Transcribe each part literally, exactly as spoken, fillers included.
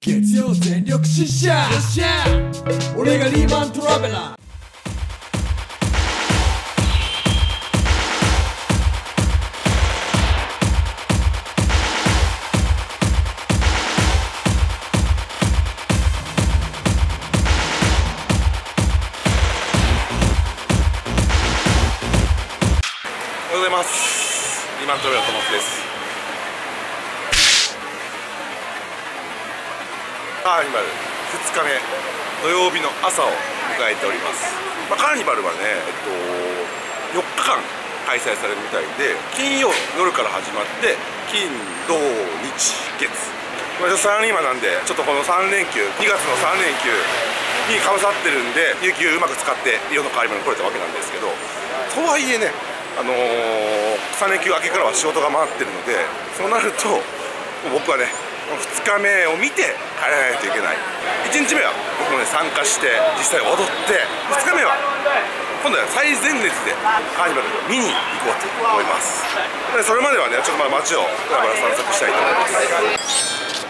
月曜全力疾走よっしゃ俺がリーマントラベラー。 おはようございます。リーマントラベラーともです。カーニバルふつかめ土曜日の朝を迎えております。まあ、カーニバルはね、えっと、よっかかん開催されるみたいで、金曜夜から始まって金土日月、まあ、サラリーマンなんでちょっとこのさんれんきゅうにがつのさんれんきゅうにかぶさってるんで有給うまく使って色のカーニバルに来れたわけなんですけど、とはいえね、あのー、さんれんきゅう明けからは仕事が回ってるので、そうなると僕はねふつかめを見て帰らないといけない。いちにちめは僕もね参加して実際踊って、ふつかめは今度は最前列でカーニバルを見に行こうと思います。でそれまではねちょっとまだ街をぶらぶら散策したいと思います。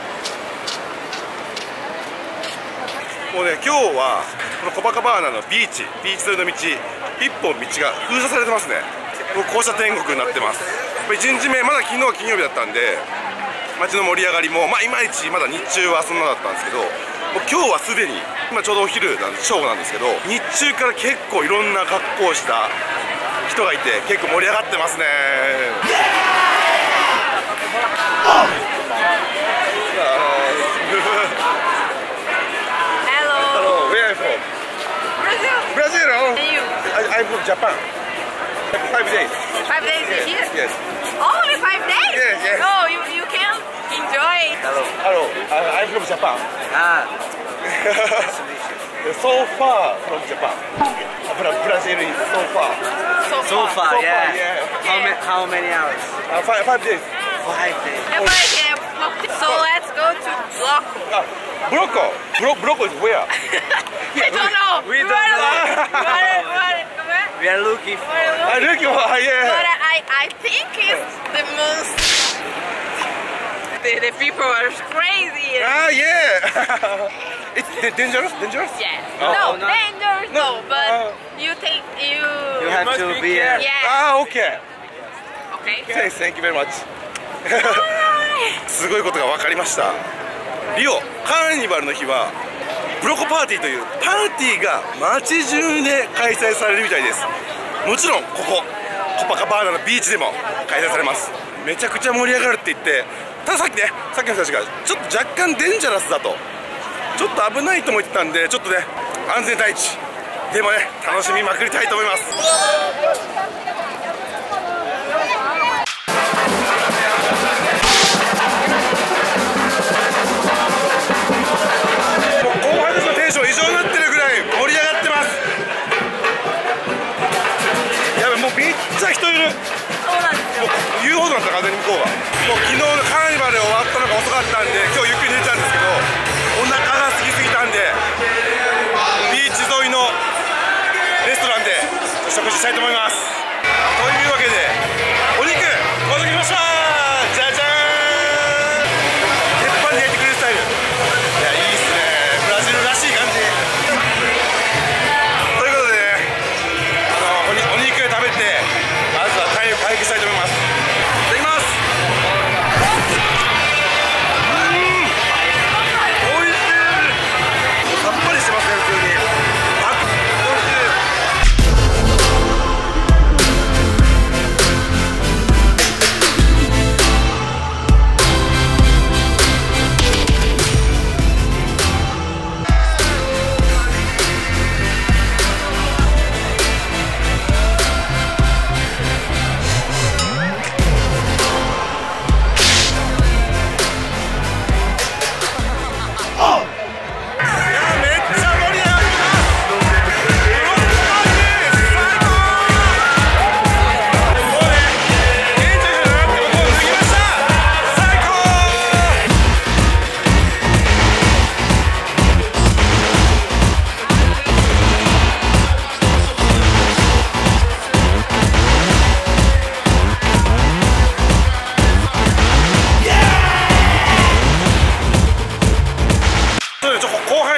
もうね今日はこのコパカバーナのビーチビーチ沿いの道一本道が封鎖されてますね。もう校舎天国になってます。いちにちめまだ昨日は金曜日だったんで街の盛り上がりも、まあ、いまいちまだ日中はそんなだったんですけど、もう今日はすでに今ちょうどお昼なんで正午なんですけど、日中から結構いろんな格好をした人がいて結構盛り上がってますね。Hello. Where are you from? Brazil. Brazil. Oh. And you? I, I'm from Japan. Five days. Five days Yes. here? Yes. Only five days? Yes, yes. No, you you can enjoy. Hello. Hello. Uh, I'm from Japan. Ah, nice to meet you. So far from Japan. Bra- Brazil is so far. So So far. far, So yeah. far, yeah. How, ma how many hours? Uh, five, five days. Five days. Yeah, but, yeah, so let's go to Bloco. Uh, Broco. Bro- Broco is where? We don't know. We don't Where- know. where- where- where- We are looking for. where are I you look looking? for yeah. But I I think it's the most. The, the people are crazy. Ah yeah. It's da- dangerous. Dangerous. Yeah. Oh, no, no. dangerous. No, No, but uh, you take you. You have must to be be. careful. Uh, Yeah. Ah okay. Okay. Thanks. Thank you very much. すごいことが分かりました。リオカーニバルの日はブロコパーティーというパーティーが街中で開催されるみたいです。もちろんここコパカバーナのビーチでも開催されます。めちゃくちゃ盛り上がるって言って、たださっきねさっきの人たちがちょっと若干デンジャラスだと、ちょっと危ないとも言ってたんで、ちょっとね安全第一でもね楽しみまくりたいと思います。言うほどだったら風に向こうがもう昨日のカーニバル終わったのが遅かったんで今日ゆっくり寝てたんですけど、お腹が空きすぎたんでビーチ沿いのレストランで食事したいと思います。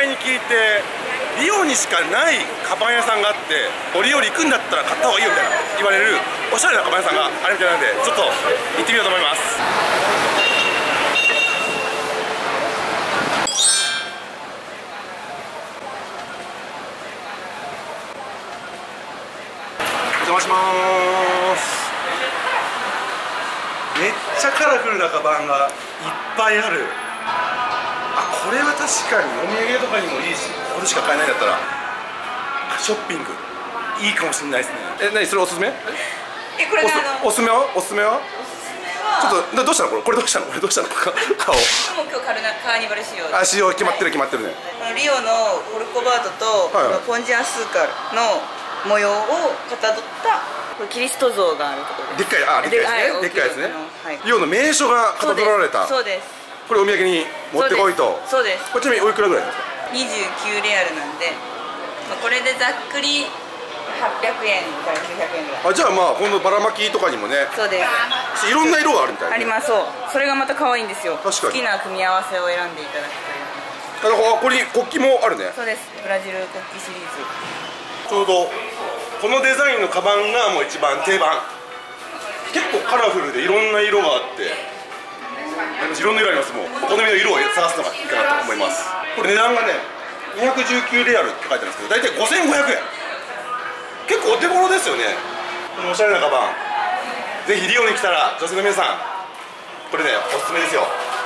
輩に聞いてリオにしかないカバン屋さんがあって、リオに行くんだったら買った方がいいよみたいな言われるおしゃれなカバン屋さんがあるみたいなんで、ちょっと行ってみようと思います。お邪魔しまーす。めっちゃカラフルなカバンがいっぱいある。あ、これは確かにお土産とかにもいいし、これしか買えないんだったらショッピングいいかもしれないですね。え、何それおすすめ？ え、これがあのおすすめは？おすすめは？ちょっとどうしたのこれ？これどうしたの？これどうしたの？顔。 もう今日カルナカーニバル仕様。 あ、仕様決まってる決まってるね。 リオのコルコバートと、 はいはい、 ポンジアスーカルの模様をかたどったこれキリスト像があるところです。 でっかい、あ、でっかいですね。でっかいですね。リオの名所がかたどられた。 そうです。 これお土産に持ってこいと。 そうです。 これちなみにおいくらぐらいですか？ にじゅうきゅうレアルなんで、まあ、これでざっくりはっぴゃくえんからきゅうひゃくえんぐらい。 あ、じゃあまあ今度ばらまきとかにもね。 そうです。 いろんな色があるみたいな、 あります。そう。それがまた可愛いんですよ。 確かに。 好きな組み合わせを選んでいただくという。 あ、ここに国旗もあるね。 そうです。ブラジル国旗シリーズ。 ちょうどこのデザインのカバンがもう一番定番。結構カラフルでいろんな色があって、いろんな色あります。もうお好みの色を探すのがいいかなと思います。これ値段がねにひゃくじゅうきゅうレアルって書いてあるんですけど、大体ごせんごひゃくえん。結構お手頃ですよね。このおしゃれなカバン、ぜひリオに来たら女性の皆さんこれねおすすめですよ。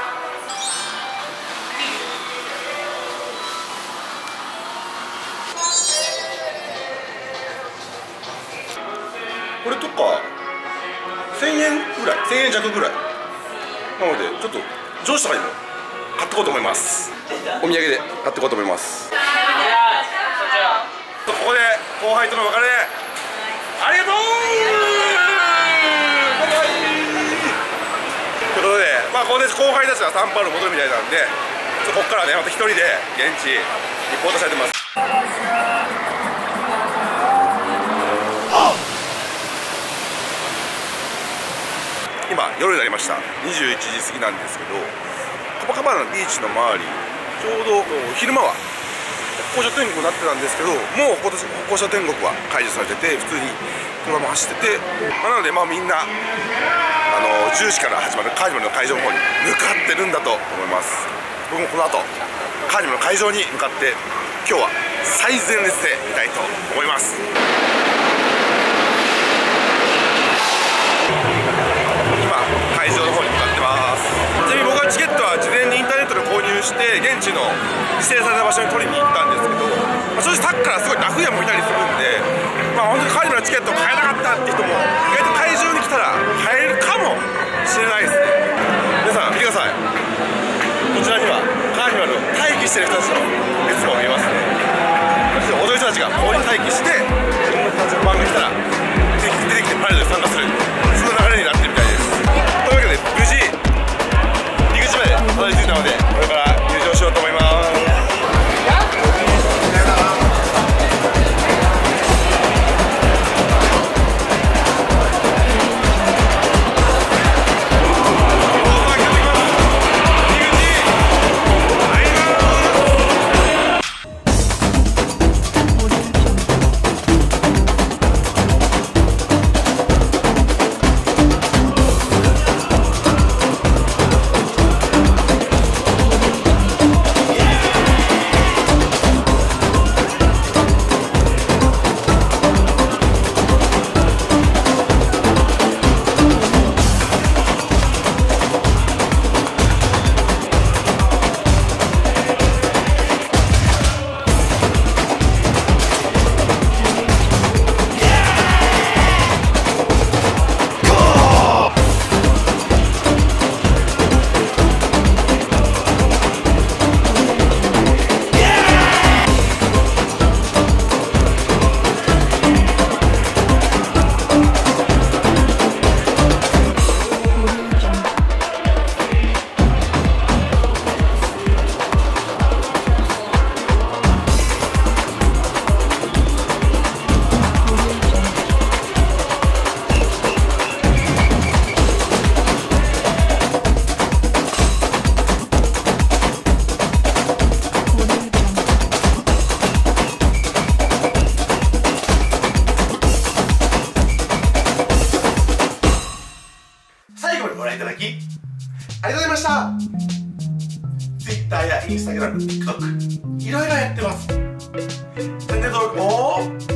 これとかせんえんぐらい、せんえん弱ぐらいなので、ちょっと上司とかにも買っていこうと思います。お土産で買っていこうと思います。ここで後輩との別れ、ありがとうということで、まあ、ここで後輩たちがサンパウロ戻るみたいなんで、ここからねまた一人で現地リポートされてます。今夜になりました。にじゅういちじ過ぎなんですけど、コパカバーナのビーチの周り、ちょうど昼間は歩行者天国になってたんですけど、もう歩行者天国は解除されてて、普通に車も走ってて、まあ、なのでまあみんなあのじゅうじから始まるカーニバルの会場の方に向かってるんだと思います。僕もこの後カーニバルの会場に向かって今日は最前列で見たいと思います。会場の方に向かってます。ちなみに僕はチケットは事前にインターネットで購入して現地の指定された場所に取りに行ったんですけど、まあ、正直さっきからすごいダフ屋もいたりするんで、まあ、本当にカーニバルのチケットを買えなかったって人も意外と会場に来たら買えるかもしれないですね。皆さん見てください。こちらにはカーニバルを待機してる人たちの列が見えますね。踊る人たちがここに待機して、自分の人たちの番が来たら出てきてパレードに参加する、その流れになってるみたいです。というわけで無事入り口までたどり着いたので、これから入場しようと思います。 覧いただきありがとうございました。 Twitter や Instagram、TikTok いろいろやってます。チャンネル登録も